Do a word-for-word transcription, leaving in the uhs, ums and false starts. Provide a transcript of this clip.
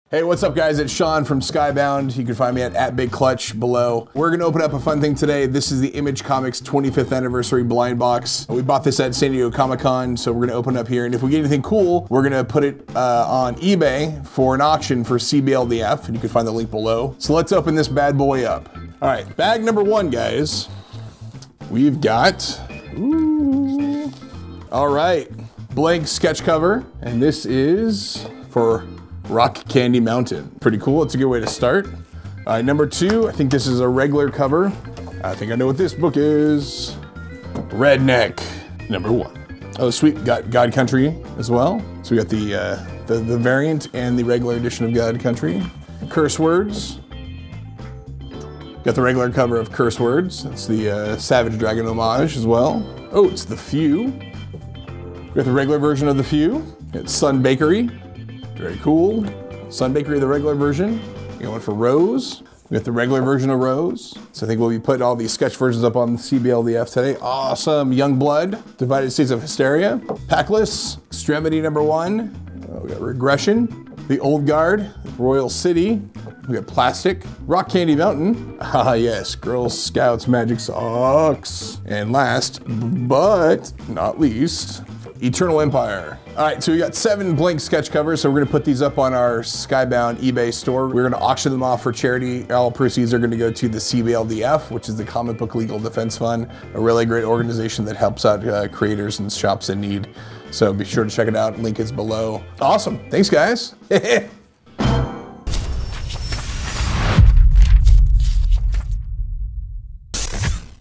Hey, what's up guys? It's Sean from Skybound. You can find me at, at Big Clutch below. We're gonna open up a fun thing today. This is the Image Comics twenty-fifth anniversary blind box. We bought this at San Diego Comic-Con, so we're gonna open it up here. And if we get anything cool, we're gonna put it uh, on eBay for an auction for C B L D F, and you can find the link below. So let's open this bad boy up. All right, bag number one, guys. We've got, ooh, all right, blank sketch cover, and this is for Rock Candy Mountain. Pretty cool, it's a good way to start. All right, number two, I think this is a regular cover. I think I know what this book is. Redneck, number one. Oh, sweet, got God Country as well. So we got the, uh, the, the variant and the regular edition of God Country. Curse Words. Got the regular cover of Curse Words. That's the uh, Savage Dragon homage as well. Oh, it's The Few. We got the regular version of The Few. It's Sun Bakery. Very cool. Sun Bakery, the regular version. We got one for Rose. We got the regular version of Rose. So I think we'll be putting all these sketch versions up on the C B L D F today. Awesome. Young Blood, Divided States of Hysteria. Packless, Extremity number one. Oh, we got Regression. The Old Guard, Royal City. We got Plastic. Rock Candy Mountain. Ah yes, Girl Scouts Magic Socks. And last, but not least, Eternal Empire. All right, so we got seven blank sketch covers, so we're gonna put these up on our Skybound eBay store. We're gonna auction them off for charity. All proceeds are gonna go to the C B L D F, which is the Comic Book Legal Defense Fund, a really great organization that helps out uh, creators and shops in need. So be sure to check it out, link is below. Awesome, thanks guys.